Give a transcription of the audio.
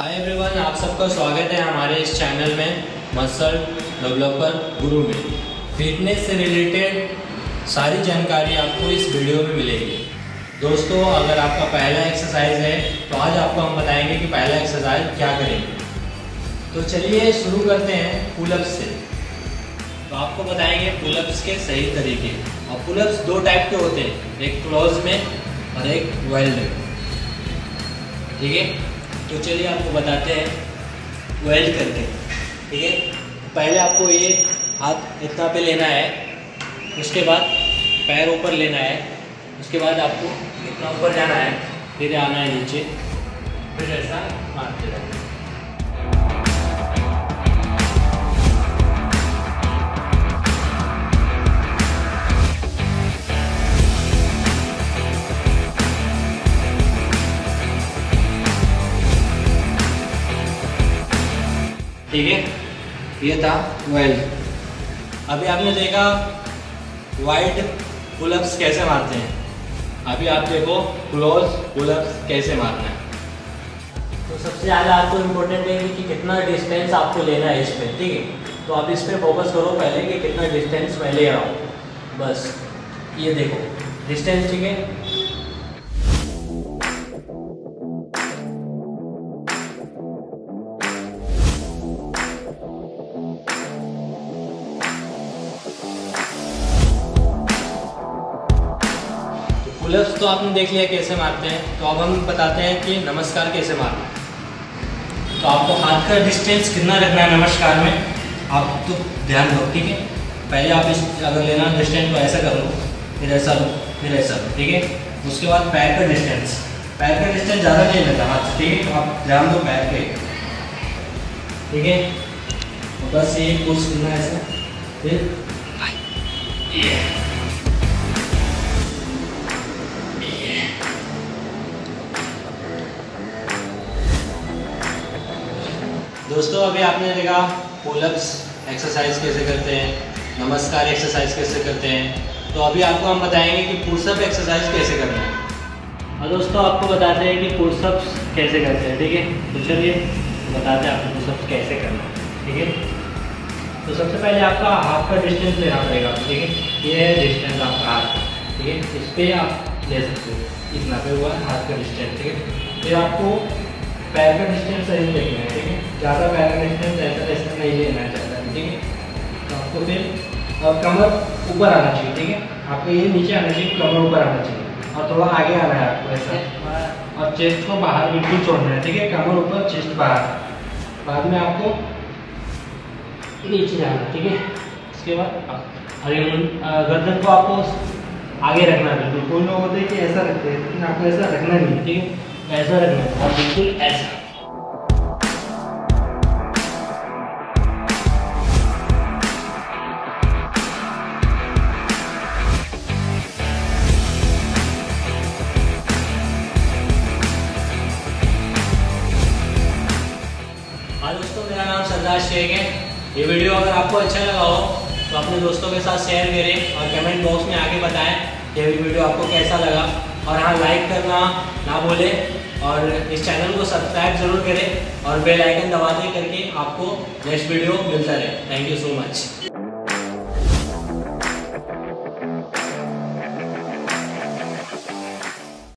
Hi everyone, आप सबका स्वागत है हमारे इस चैनल में मसल डेवलपर गुरु में। फिटनेस से रिलेटेड सारी जानकारी आपको इस वीडियो में मिलेगी। दोस्तों, अगर आपका पहला एक्सरसाइज है तो आज आपको हम बताएंगे कि पहला एक्सरसाइज क्या करेंगे। तो चलिए शुरू करते हैं पुलअप्स से। तो आपको बताएंगे पुलअप्स के सही तरीके। और पुलअप्स दो टाइप के होते हैं, एक क्लोज में और एक वेल्ड में। ठीक है, तो चलिए आपको बताते हैं वेल्ड करके। ठीक है, पहले आपको ये हाथ इतना पे लेना है, उसके बाद पैर ऊपर लेना है, उसके बाद आपको इतना ऊपर जाना है, फिर आना है नीचे, फिर ऐसा मारते रहना है। ठीक है, ये था वेल्ड। अभी आपने देखा वाइड पुलअप्स कैसे मारते हैं, अभी आप देखो क्लोज पुलअप्स कैसे मारना है। तो सबसे ज़्यादा आपको इम्पोर्टेंट है कि कितना डिस्टेंस आपको लेना है इस पर। ठीक है, तो आप इस पर फोकस करो पहले कि कितना डिस्टेंस मैं ले रहा हूँ, बस ये देखो डिस्टेंस। ठीक है, पुलअप्स तो आपने देख लिया कैसे मारते हैं। तो अब हम बताते हैं कि नमस्कार कैसे मारना है। तो आपको हाथ का डिस्टेंस कितना रखना है नमस्कार में, आप तो ध्यान दो। ठीक है, पहले आप इस अगर लेना डिस्टेंस तो ऐसा कर लो, फिर ऐसा लो, फिर ऐसा लो। ठीक है, उसके बाद पैर का डिस्टेंस, पैर का डिस्टेंस ज़्यादा नहीं लेता हाथ। ठीक है, तो आप ध्यान दो पैर पे। ठीक है, तो बस ये पुश करना है ऐसा, फिर दोस्तों, अभी आपने देखा पुलअप्स एक्सरसाइज कैसे करते हैं, नमस्कार एक्सरसाइज कैसे करते हैं। तो अभी आपको हम बताएंगे कि पुशअप एक्सरसाइज कैसे करना है। और दोस्तों, आपको बताते हैं कि पुशअप्स कैसे करते हैं। ठीक है, तो चलिए बताते हैं आपको पुशअप्स कैसे करना है। ठीक है, तो सबसे पहले आपका हाथ का डिस्टेंस लेना पड़ेगा। ठीक है, ये है डिस्टेंस आपका हाथ का। ठीक है, इस पर आप ले सकते हो, इतना पे हुआ हाथ का डिस्टेंस। ठीक है, फिर आपको पैर का डिस्टेंस सही देखना है। ठीक है, ज़्यादा पैर का डिस्टेंस ऐसा नहीं लेना चाहता है। ठीक है, तो आपको फिर कमर ऊपर आना चाहिए। ठीक है, आपको ये नीचे आना चाहिए, कमर ऊपर आना चाहिए और थोड़ा आगे आना है आपको ऐसा। और चेस्ट को बाहर बिल्कुल छोड़ना है। ठीक है, कमर ऊपर चेस्ट बाहर, बाद में आपको नीचे जाना। ठीक है, इसके बाद गर्दन को आपको आगे रखना है बिल्कुल। कोई लोग होते हैं कि ऐसा रखते हैं, लेकिन आपको ऐसा रखना नहीं है। ठीक है, ऐसा रखना है और बिल्कुल ऐसा। हाँ दोस्तों, मेरा नाम सरदार शेख है। ये वीडियो अगर आपको अच्छा लगा हो तो अपने दोस्तों के साथ शेयर करें और कमेंट बॉक्स में आके बताएं कि ये वीडियो आपको कैसा लगा। और हाँ, लाइक करना ना भूलें और इस चैनल को सब्सक्राइब जरूर करें और बेल आइकन दबा दें करके आपको नेक्स्ट वीडियो मिलता रहे। Thank you so much.